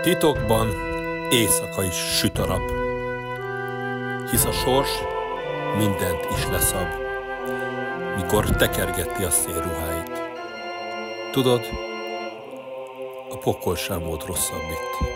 Titokban éjszaka is süt a rab, hisz a sors mindent is leszab, mikor tekergeti a szélruháit. Tudod, a pokol sem volt rosszabb itt.